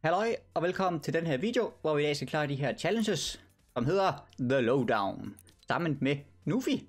Halløj og velkommen til den her video, hvor vi i dag skal klare de her challenges, som hedder The Lowdown, sammen med Nufi.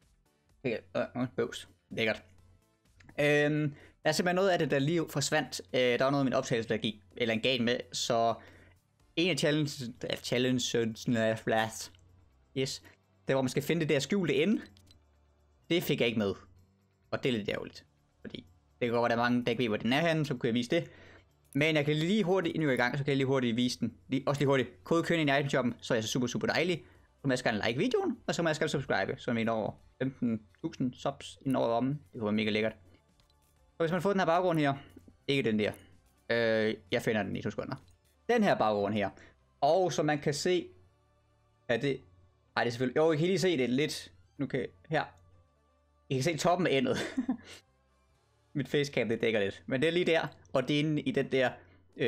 Bøvs. Lækkert. Der er simpelthen noget af det, der lige forsvandt. Der var noget af min optagelse, der gik eller en gal med, så en af challenges, yes, det var man skal finde det der skjulte ende. Det fik jeg ikke med, og det er lidt ærgerligt, fordi det kan godt være, der er mange, der ikke ved, hvor den er henne, så kunne jeg vise det. Men jeg kan lige hurtigt, nu er jeg i gang, så kan jeg lige hurtigt vise den. Også lige hurtigt. Kodekøen i itemshoppen, så er jeg så super dejlig. Så må jeg skal like videoen, og så må jeg skal subscribe, så er jeg over 15.000 subs inden over om. Det kunne være mega lækkert. Og hvis man får den her baggrund her, ikke den der. Jeg finder den i 2 sekunder. Den her baggrund her. Og som man kan se, er det... Ej, det er selvfølgelig... Jo, I kan lige se det lidt. Nu kan... Her. I kan se toppen af endet. Mit facecam, det dækker lidt. Men det er lige der, og det er inde i den der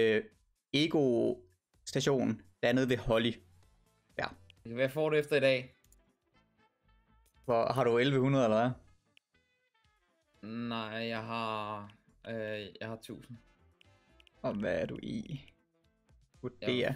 Ego-station, der er nede ved Holly. Ja. Hvad får du efter i dag? Hvor, har du 1100 eller hvad? Nej, jeg har 1000. Og hvad er du i? Vurder.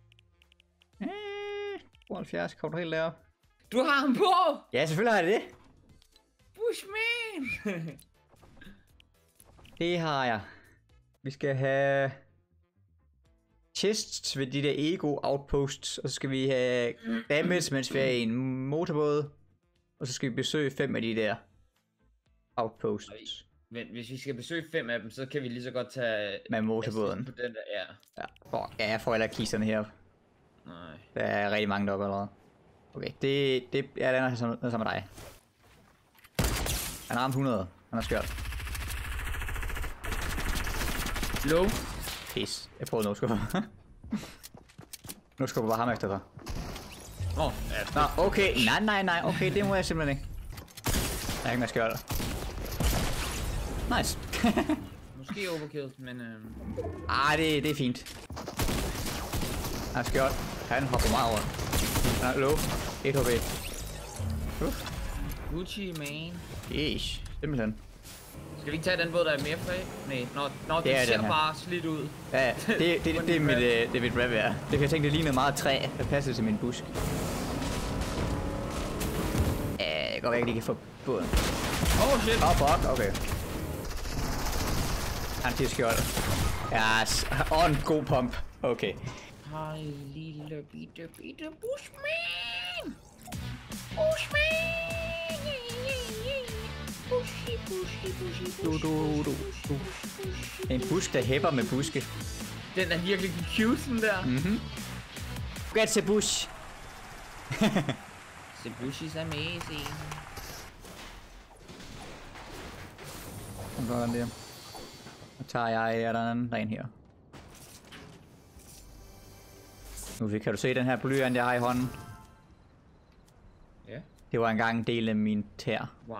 72, kommer du helt deroppe? Du har ham på! Ja, selvfølgelig har jeg det. Bushman! Det har jeg. Vi skal have chests ved de der ego outposts, og så skal vi have damage, mens vi er i en motorbåd, og så skal vi besøge 5 af de der outposts. Men hvis vi skal besøge 5 af dem, så kan vi lige så godt tage med motorbåden. På den der, ja, jeg får heller kisterne heroppe. Nej. Der er rigtig mange deroppe allerede. Okay, det er noget sammen med dig. Han har ramt 100. Han har skørt. Low. Pis. Jeg prøvede no-skubber. No-skubber bare ham efter dig. Ja. Nå, okay. Nej. Okay, det må jeg simpelthen ikke. Jeg har ikke mere skørt. Nice. Måske overkill, men... det er fint. Han har skørt. Han hopper meget over. Han er low. 1 HP. Gucci, man. Yeesh. Simpelthen. Skal vi ikke tage den båd, der er mere fag? Nej, når det ser bare slidt ud. Ja, det er mit rap, ja. Det kan jeg tænke, det ligner meget træ, der passer til min busk. Ja, det kan godt være, at de kan få båden. Oh shit! Fuck, okay. Han til skjold. Ja, og en god pump. Okay. Hej, lille bitte Bushman! Bushman! En busk, der hæpper med buske. Den er virkelig cute, den der. Get the bush. The bush is amazing. Sådan der. Så tager jeg, der er en ren her. Nu kan du se den her blyant, jeg har i hånden. Ja. Det var engang en del af min tær. Wow.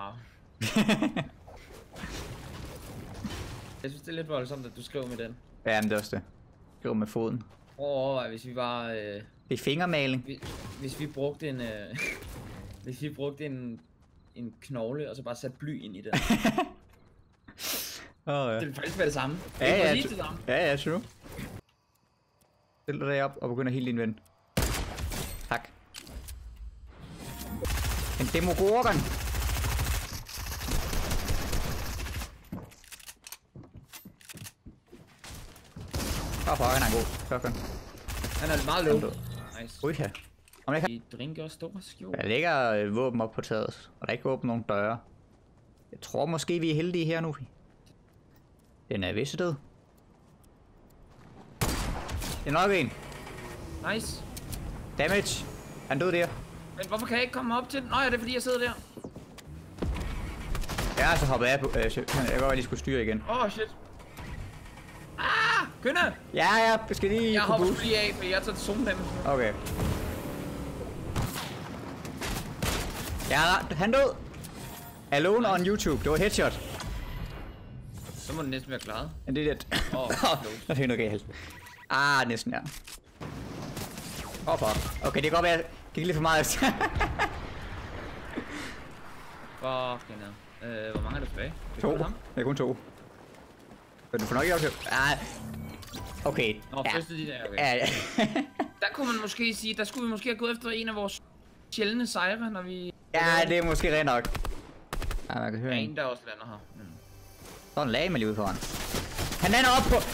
Jeg synes, det er lidt voldsomt, at du skriver med den. Ja, men det er også det. Skriver med foden. Hvis vi bare... Det er fingermaling. Hvis vi brugte en... hvis vi brugte en knogle, og så bare satte bly ind i den. Ja. Det vil faktisk være det samme. Ja, det er præcis det samme. Ja, true. Stil dig op og begynd at hele din ven. Tak. En Demogorgon. Han er god. Shotgun. Han er meget low. Nice. Ui, ja. Om jeg kan... Vi drinker store skjul. Der ligger våben op på taget, og der er ikke åbnet nogen døre. Jeg tror måske, vi er heldige her nu. Den er vist død. Det er nok en. Nice. Damage. Han døde der. Men hvorfor kan jeg ikke komme op til den? Nå ja, det er fordi, jeg sidder der. Ja, så hopper jeg på. Jeg kan godt lige skulle styre igen. Shit. Kynde! Ja, jeg skal lige... Jeg hopper lige af, for jeg tager zoom dem. Okay. Ja, han død. Alone on YouTube. Det var headshot. Så må den næsten være klaret. Men det er det. Der fik noget galt. Næsten, ja. Fuck. Okay, det kan godt være, jeg gik lidt for meget efter. Fucking hell. Hvor mange er der tilbage? To. Det er kun 2. Men du får nok ikke op til... Okay. Nå, Ja. første de der, okay. Ja, ja. Der kunne man måske sige, der skulle vi måske have gået efter en af vores sjældne sejre, når vi... Ja, det er måske rent nok. Ja, man kan høre Ja, en. en der også lander her. Så er en lame lige ude foran. Han lander op på...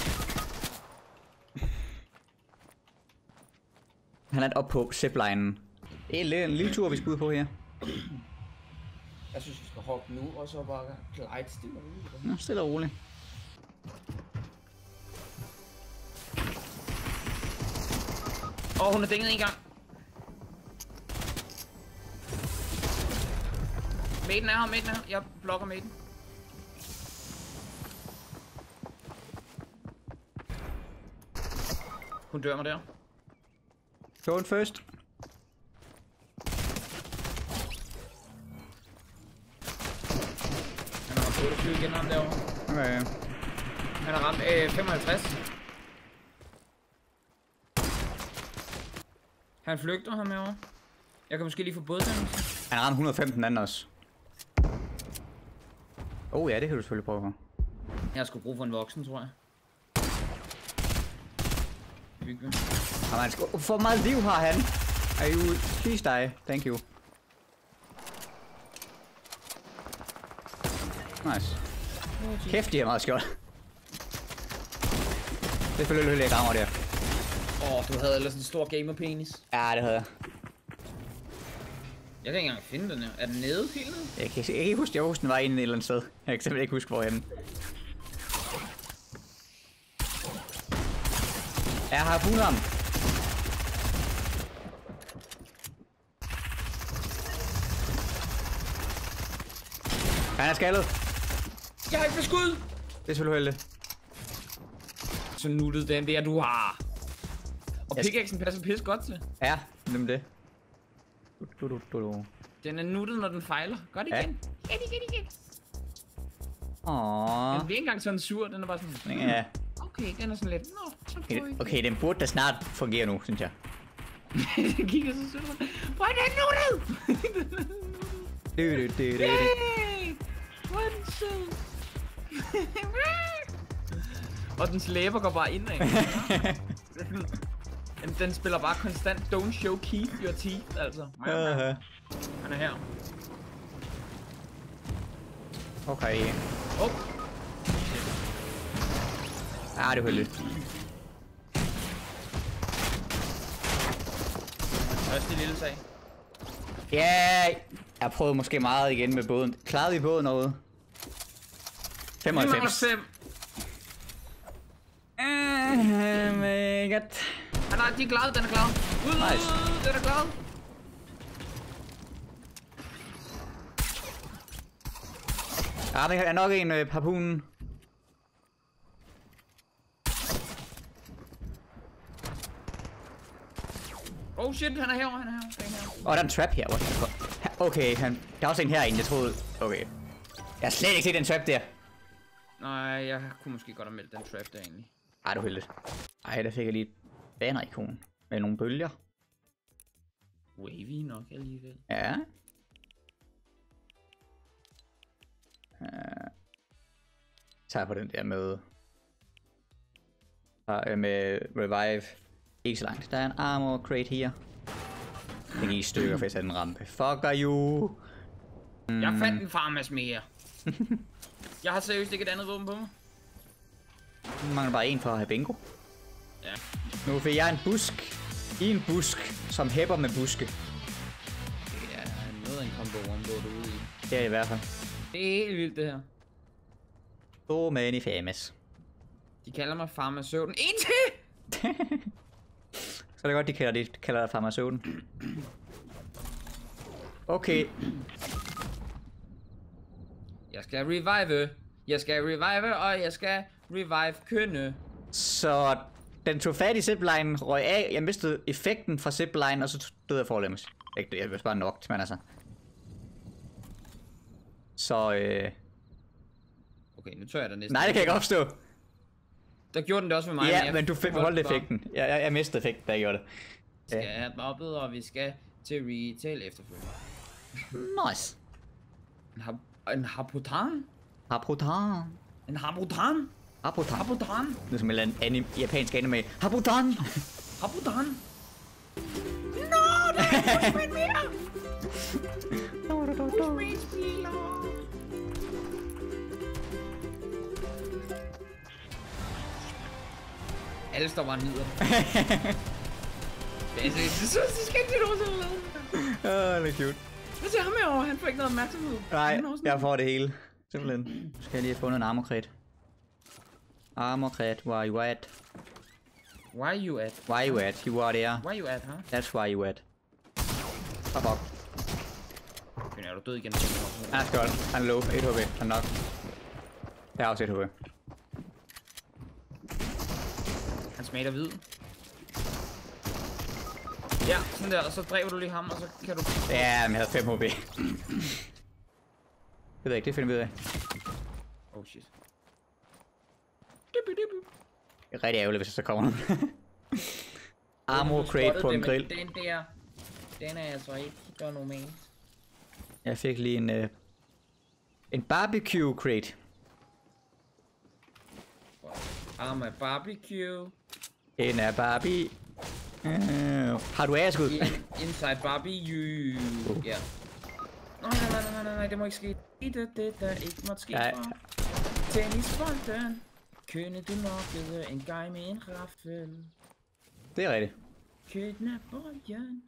Han lander op på ziplinen. Det er en lille tur, vi skal ud på her. Jeg synes, vi skal hoppe nu, og så bare glide stille og roligt. Ja, stille og roligt. Hun er dænget en gang. Maiden er her. Jeg blokker Maiden. Hun dør mig der. Go first. Han har ramt 28 igen ham derovre. Okay. Han har ramt 55. Han flygter ham herovre. Jeg kan måske lige få båddannelse. Han ramte 115 anden også. Ja, det kan du selvfølgelig prøve på. Jeg skulle bruge for en voksen, tror jeg. Hygge. For meget liv har han. Are you... Please die. Thank you. Nice. Kæft, de er meget skjold. Det er selvfølgelig lidt rammer der. Du havde ellers en stor gamer-penis. Ja, det havde jeg. Jeg kan ikke engang finde den her. Er den nede helt nede? Jeg kan ikke huske, jeg husker, den var inde et eller andet sted. Jeg kan simpelthen ikke huske, hvorhenne. Jeg har fundet ham. Han er skaldet. Jeg har ikke beskud! Det er selvfølgelig heldigt. Så nuttet den der, du har. Og pickaxen passer pisse godt til. Ja, nemlig det. Den er nuttet, når den fejler. Godt igen. Igen. Åh. Den bliver ikke engang sådan sur, den er bare sådan... Ja. Okay, den er sådan lidt... Nå, så får I... Okay, den burde da snart fungere nu, synes jeg. Den kigger så sødt rundt. Hvor er den nuttet? Yay! Hvor er den sød? Og dens læber går bare indad. Den spiller bare konstant don't show Keith your teeth, altså. Han er her. Okay. Ah, det er heldigt. Første lille sag. Ja, jeg prøvede måske meget igen med båden. Klarede vi båden noget? 95. My god. Nej, de er glade, den er glad. Nice. Den er glad. Ja, der er nok en harpunen. Oh shit, han er herovre, Der er en trap her. Okay, der er også en herinde, jeg troede. Okay. Jeg har slet ikke set den trap der. Nej, jeg kunne måske godt have meldt den trap der egentlig. Ej, det er heldigt. Ej, der fik jeg lige et banner-ikon med nogle bølger. Wavy nok alligevel. Ja. Tager på den der med revive. Ikke så langt. Der er en armor crate her. Jeg kan i stykker, for jeg satte en rampe. Fucker you. Jeg fandt en farmas mere. Jeg har seriøst ikke et andet våben på mig. Nu mangler bare en for at have bingo. Ja. Nu fik jeg en busk. I en busk, som hæpper med buske. Det er noget af en combo wombo derude i. Det er det i hvert fald. Det er helt vildt det her. So many famous. De kalder mig farmaceuten. En til! Så er det godt, de kalder dig farmaceuten. Okay. Jeg skal revive, og jeg skal revive kønne. Så den tog fat i zipline, røg af. Jeg mistede effekten fra zipline, og så døde jeg forlemmes. Ikke, jeg var bare nok, men altså. Så Okay, nu tør jeg da næsten. nej, det kan ikke opstå. Der gjorde den det også med mig. Ja, men du beholdt effekten. Jeg mistede effekten, da jeg gjorde det. Vi skal have mobbet, og vi skal til retail efterfølgende. Nice. En harputan? Harputan. En harputan? Habudan. Habudan. Det er som en eller anden japansk anime. Habudan! Habudan. Nå, der er Bushman mere! Bushman spiller! Alle står bare og nyder det. Det er så skændigt også eller Det er cute. hvad siger ham herovre? Han får ikke noget opmærksomhed. Nej, jeg får det hele. Simpelthen. Nu skal jeg lige have fundet en armorkret. Armorkret, where you at? Why you at? Why you at? You are there. Why you at, huh? That's why you at. Fuck up. Okay, er du død igen? Han er skjold. Han er low. 1 HP. Han er nok. Jeg har også 1 HP. Han smager hvid. Ja, sådan der, og så dræber du lige ham, og så kan du... Ja, men jeg havde 5 HP. Det ved jeg ikke, det finder vi ud af. Oh shit. Det er rigtig ærgerligt, hvis der så kommer nogen. Armor crate på en grill. Den der, den er altså ikke gør normalt. Jeg fik lige en barbecue crate. I'm a barbecue. En er Barbie. Har du æreskud? Inside Barbie, ja. Nej, det må ikke ske. Det der ikke måtte ske for. Tennisbolden. Kunne du nokkede en guy med en raffel. Det er rigtigt. Kidnapperjen.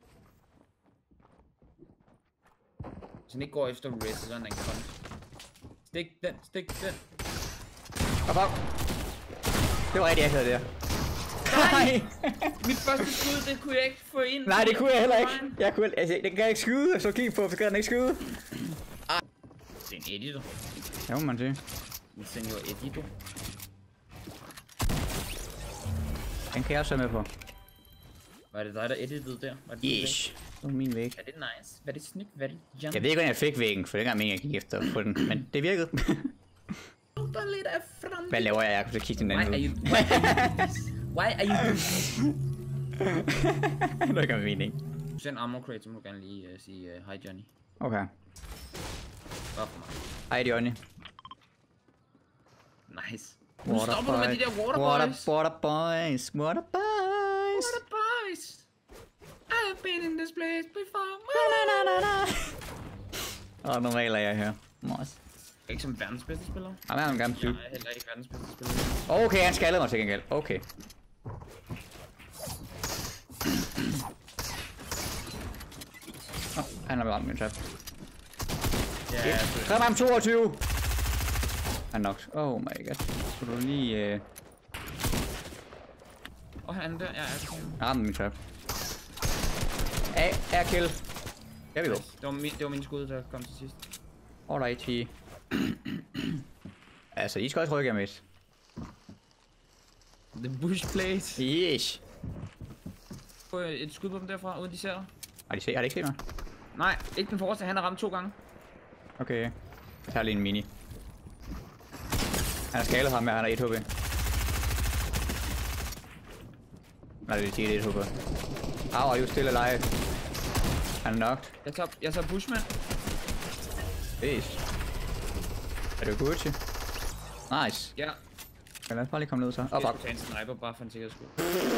Hvis han ikke går efter Red, så er den kun. Stik den. Hop op. Det var rigtigt, jeg havde det her. Nej! Mit første skud, det kunne jeg ikke få ind. Nej, det kunne jeg heller ikke. Jeg kunne, altså, den kan jeg ikke skyde, så kig på, så kan den ikke skyde. Det er en editor. Ja, må man sige. En senior editor. Den kan jeg også være med på. Var det dig, der editede der? Var det Yes. Det var min væg. Er det nice? Var det snyk? Var det jump? Jeg ved ikke, hvordan jeg fik væggen, for det er ikke jeg gik efter på den, men det virkede. Der lidt af frem. Hvad laver jeg? Jeg kan så kigge den anden ud. Why are you doing this? Det er ikke min mening. Send armor crate, så må du gerne lige sige hej Johnny. Okay. Bare for mig. Hej Johnny. Nice. Nu stopper du med de der waterboys. Water boys. Waterboys. I've been in this place before. Og nu maler jeg her. Mos. Ikke som verdens bedste spiller. Han er en gammel Jeg type. er heller ikke verdens bedste spiller. Okay, han skaldede mig til gengæld. Okay. Han har ramt min trap. Ja, Kom ham 22! Han nok. Oh my god. Skulle du lige... han er der. Ja, ramme min trap. A kill. Der vi gå. Det var min skud, der kom til sidst. Alrighty. Altså, I skal også rykke jer med. The bush plate. Yes. Få et skud på dem derfra, uden de ser dig. Har de ikke set mig? Nej, ikke den forreste. Han har ramt 2 gange. Okay. Jeg tager lige en mini. Han har skalet ham med, han har 1 HP. Nej, det er 10, 1 HP. Are you still alive? Han er knocked. Jeg tager Bushman. Yes. Er du Gucci? Nice. Ja. Kan lad os bare lige komme ned så. Jeg skulle tage en sniper bare for en sikkerheds skud.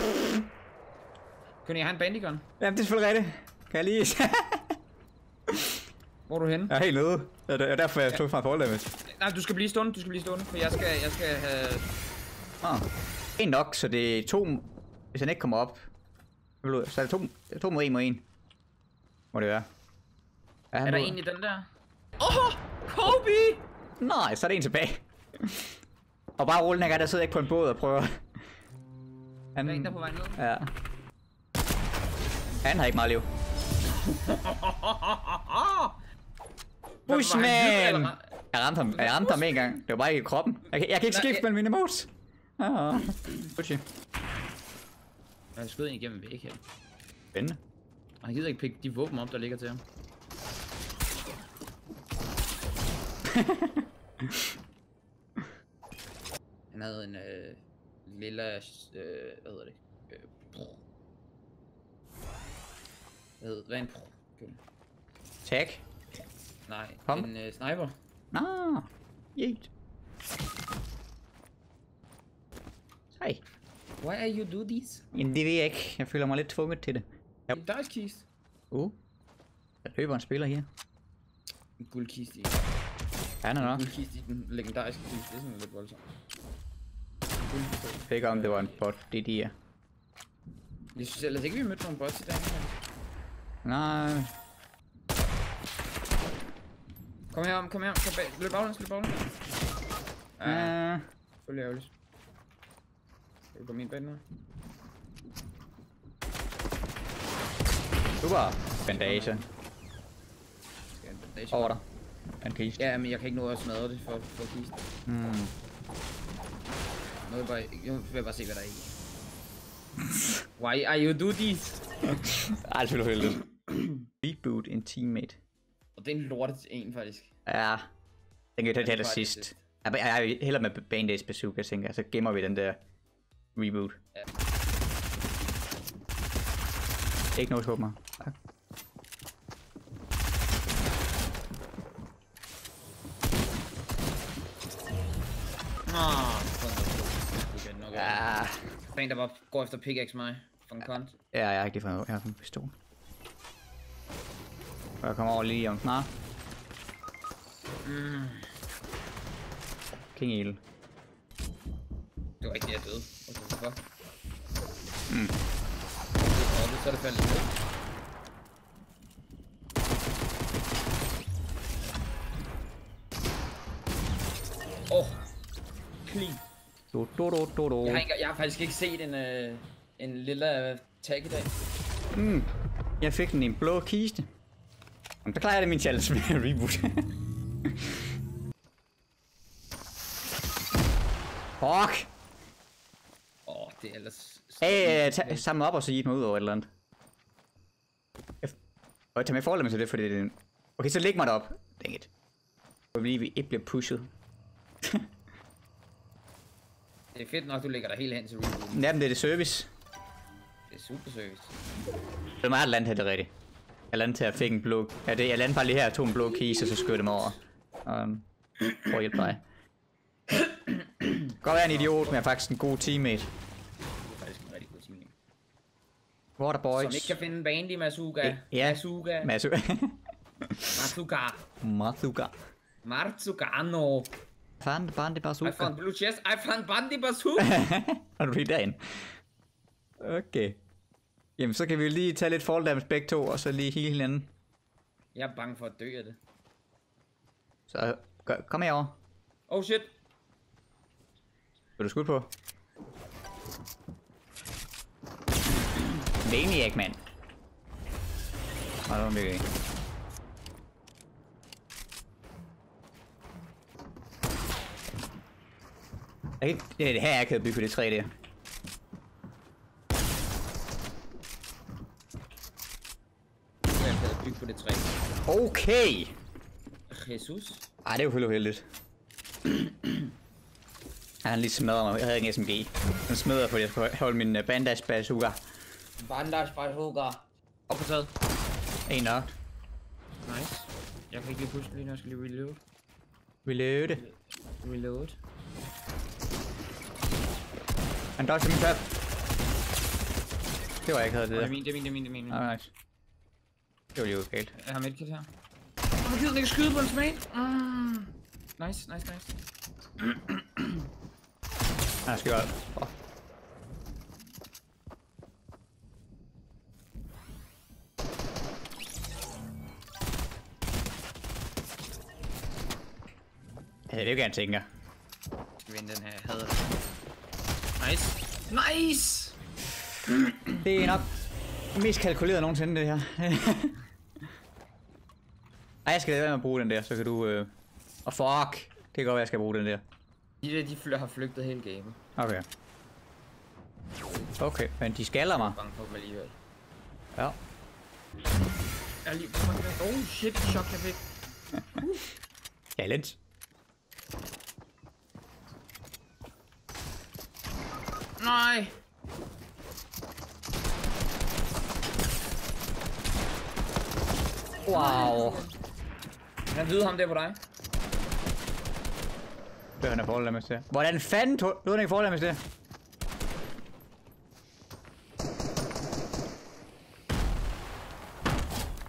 Kunne jeg have en bandigun? Jamen, det er selvfølgelig rigtigt. Kan jeg lige... Hvor er du henne? Jeg er helt nede. Det er derfor, jeg tog fra forholdet. Nej, du skal blive stående, for jeg skal have... En nok, så det er 2... Hvis han ikke kommer op... Så er det 2 mod 1 mod 1. Må det være. Er der en i den der? Kobe! Nej, så er det en tilbage. Og bare rulle den her gang, der sidder ikke på en båd og prøver. Han... Der er en, der er på vej ned. Ja. Han har ikke meget liv. Bushman! Jeg ramte ham en gang. Det var bare ikke i kroppen. Jeg kan ikke skifte mellem mine emotes. Gucci. Jeg skød en igennem væk her. Spændende. Og han gider ikke pikke de våben op, der ligger til ham. Han havde en lille... hvad hedder det? Hvad er en Tag. Nej, Kom. en sniper. Nå. Yeet. Hej. Why are you do this? Jamen, det ved jeg ikke. Jeg føler mig lidt tvunget til det. Ja. En dice-kist. Der løber en spiller her. En guldkist i. Han er nok. En guldkist i den legendariske kist. Det er sådan lidt voldsomt. Jeg ved ikke, om det var en bot, det de er. Jeg synes ellers ikke, vi mødte nogle bots i dag. Nej. Kom her. Kom bag. Løb baglæns. Ja. Selvfølgelig ærgerligt. Skal du komme ind bag nu? Super. Bandage. Over dig. En kiste. Ja, men jeg kan ikke nå at smadre det for kisten. Jeg vil bare se, hvad der er i. Why are you do this? Ej, det er heldigt. Reboot en teammate. Og det er en lortet en, faktisk. Ja. Den kan vi tage til sidst. Jeg er heller med Bandage bazooka, tænker jeg. Så gemmer vi den der reboot. Ja. Ikke noget håb mig. Tak. Ja. En, der bare går efter pickaxe mig. Fra en kont. Ja, jeg har ikke lige fundet ud. Jeg har en pistol. Og jeg kommer over lige om snart. King Eel. Det var ikke det, jeg døde. Hvorfor? Så er det faldet lidt. Clean. Jeg har faktisk ikke set en lille tag i dag. Jeg fik den i en blå kiste. Der klarer jeg det min challenge med reboot. Fuck! Det er ellers... Hey, samle op og så giv mig ud over et eller andet. Og tag med forholdet til det, fordi det er en... Okay, så læg mig derop. Dang it. Fordi vi ikke bliver pushet. Det er fedt nok, du lægger dig helt hen til rebooten. Jamen, det er det service. Det er super service. Det er meget land her, det er rigtigt. Jeg landede til at fik en blå... Ja, jeg landede bare lige her og tog en blå kiste, og så skød dem over. For at hjælpe dig. Godt være en idiot, men jeg er faktisk en god teammate. Det er faktisk en rigtig god teammate. Hvor er der boys? Som ikke kan finde Bandy Masuga. Ja. Masuga. Marzugano. Bandi bazooka. I found blue chest. I found Bandi bazooka. Har du lige dagen? Okay. Jamen, så kan vi lige tage lidt fall damage begge to, og så lige hele hinanden. Jeg er bange for at dø af det. Så kom herover. Oh shit. Vil du skud på? Maniac, mand. Hold on, virkelig. Det er det her, jeg kan bygge det træ der. Jeg kan bygge på det træ. Okay! Jesus. Ej, det er jo helt uheldigt. Han lige smadrer mig. Jeg havde ikke en SMG. Den smadrer, fordi jeg skal holde min bandage bazooka. Bandage bazooka. Op på taget. En nok. Nice. Jeg kan ikke lige puste lige, når jeg skal lige reload. Reload. Han dodger min trap. Det var jeg ikke havde det der. Det er min. Ah, nice. Det var lige galt. Jeg har medkit her. Han gider ikke skyde på en smag. Nice. Han skal godt. Det er jo gerne tænker. Skal vi vinde den her? Jeg hader det. Nice! Det er nok mest kalkuleret nogensinde, det her. Ej, jeg skal lade være med at bruge den der, så kan du... fuck! Det kan godt være, jeg skal bruge den der. De har flygtet hele gamet. Okay. Okay, men de skaller mig. Jeg er bange for dem alligevel. Ja. Jeg er lige... Oh shit, chok jeg fik. Talent. Nej! Wow. Han lyder ham der på dig. Det er han er forholdet med til. Hvordan fanden tog du ikke forholdet med til?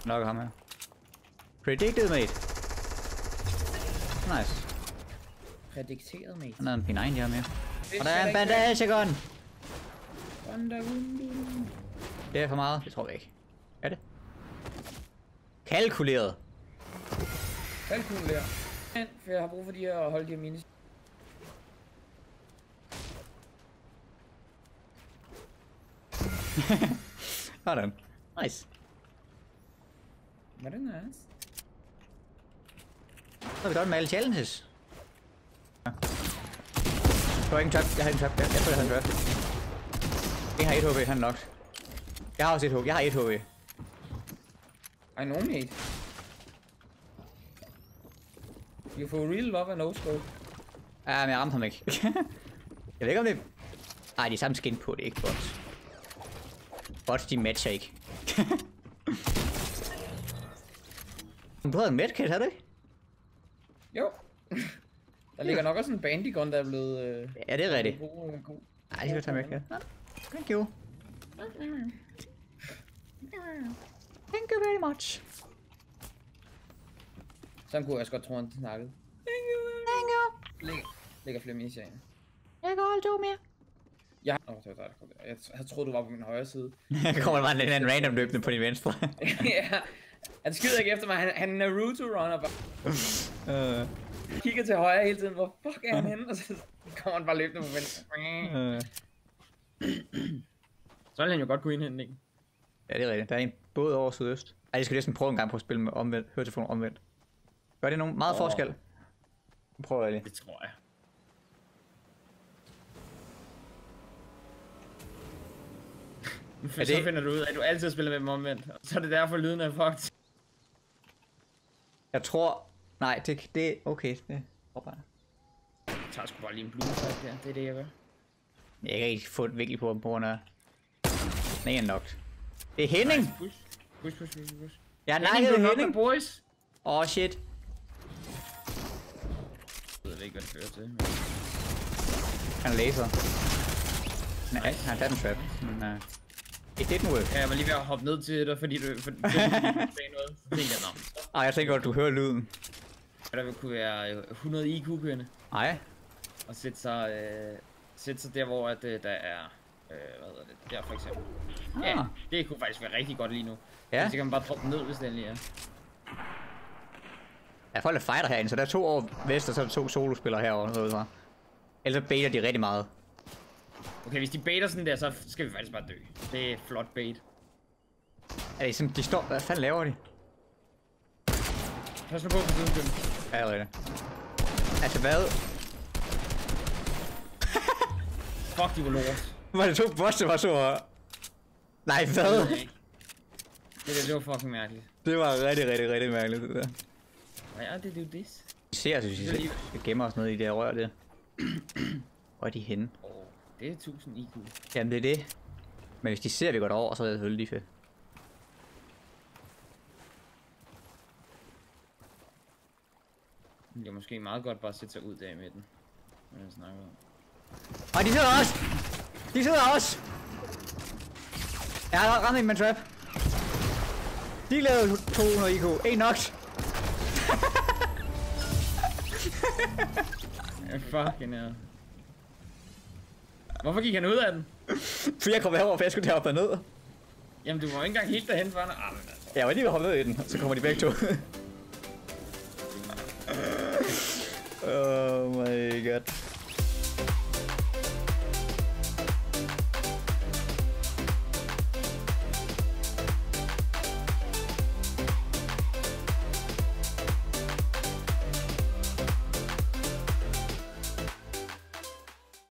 Nok ham her. Predicted, mate. Nice. Prædikteret, mate. Han havde en P9 her med. Og der er en bandagegun! Det er for meget. Det tror jeg ikke. Er det? Kalkuleret. Kalkuleret. For jeg har brug for de her at holde de her minis. Sådan. Nice. Var det nice? Så er vi godt med alle challenges. Ja. Du har ikke en trap. Jeg har en trap. Jeg tror, jeg har en trap. Jeg har 1 HP. Han er nok. Jeg har også 1 HP. Jeg har 1 HP. I know, mate. You for real love a no scope. Ja, men jeg ramte ham ikke. Jeg ved ikke om det... Ej, de er samme skin på, det er ikke bots. Bots, de matcher ikke. Du havde en medkit, havde du ikke? Jo. Der ligger nok også en bandigun, der er blevet... Ja, det er rigtigt. God. Ej, det skal jeg tage med. Thank you. Thank you very much. Sådan kunne jeg også godt tro, han snakkede. Thank you. Ligger flere minis herinde. Jeg går alt mere. Jeg havde troet, du var på min højre side. Jeg kommer bare en anden random løbende på din venstre. Ja. Han skyder ikke efter mig, han er Naruto runner bare. Kigger til højre hele tiden, hvor fuck er han henne? Og så kommer han bare løbende på venstre. Så vil han jo godt kunne indhente, ikke? Ja, det er rigtigt. Der er en både over sydøst. Ej, jeg skal næsten prøve en gang på at spille med omvendt. Høretelefoner omvendt. Gør det nogen meget forskel? Prøv lige. Det tror jeg. Så finder du ud af, at du altid spiller med dem omvendt. Så er det derfor lyden er fucked. Jeg tror... Nej, det er okay. Det håber jeg. Jeg tager sgu bare lige en blue fight der. Det er det, jeg gør. Jeg kan ikke få det virkelig på ham på grund af... Nej, han nok. Det er Henning! Push. Jeg har nakket Henning! Boys! Åh, shit. Jeg ved ikke, hvad det fører til. Han er laser. Nej, han har taget en trap. Men it didn't work. Ja, jeg var lige ved at hoppe ned til dig, fordi du sagde noget. Så tænkte jeg, Ej, jeg tænker godt, du hører lyden. Der vil kunne være 100 IQ-kørende. Nej. Og sætte sig der, hvor at, der er... hvad hedder det? Der for eksempel. Ja, det kunne faktisk være rigtig godt lige nu. Ja. Så kan man bare droppe ned, hvis den lige er. Ja, folk er fighter herinde, så der er 2 over vest, og så er der 2 solospillere herovre. Ellers baiter de rigtig meget. Okay, hvis de baiter sådan der, så skal vi faktisk bare dø. Det er flot bait. Er det sådan, de står... Hvad fanden laver de? Pas nu på siden, Jim. Ja, det er rigtigt. Altså hvad? Fuck, de var lort. Var det 2 boss, der var så... Nej, hvad? Det var fucking mærkeligt. Det var rigtig mærkeligt, det der. Why are they do this? Vi ser, altså, hvis vi gemmer os ned i det her rør, det. Hvor er de henne? Det er 1000 IQ. Jamen, det er det. Men hvis de ser, vi går derover, så er det selvfølgelig lige fedt. Det er måske meget godt bare at sætte sig ud der i midten. Hvad jeg snakker om. Og de sidder også! De sidder også! Jeg har ramt en med trap. De lavede 200 IQ. En knocked. Fucking hell. Hvorfor gik han ud af den? Fordi jeg kom herover, for jeg skulle til at hoppe ned. Jamen du må ikke engang helt derhen for. Men altså. Jeg var lige ved at hoppe ned i den, og så kommer de begge 2.